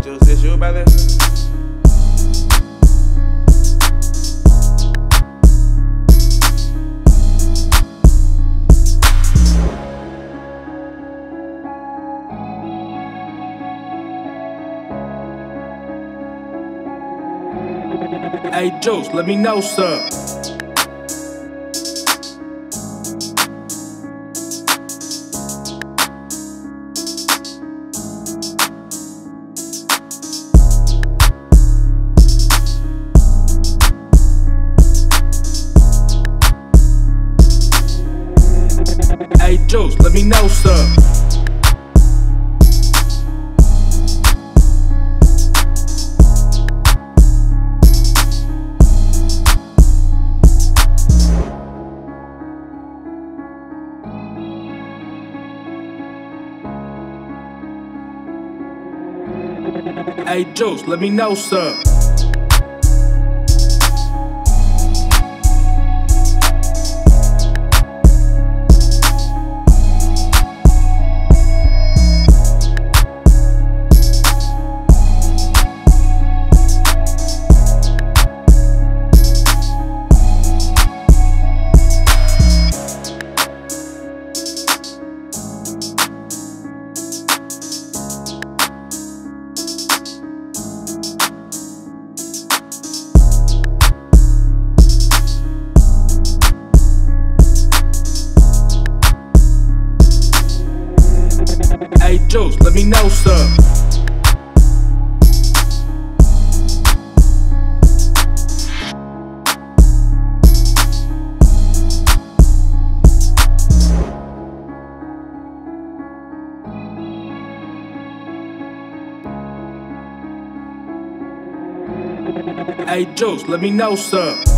Juce, it's you, brother? Hey Juce, let me know some. Hey Juce, let me know some. Hey Juce, let me know some. Hey Juce, let me know some. Hey Juce, let me know some.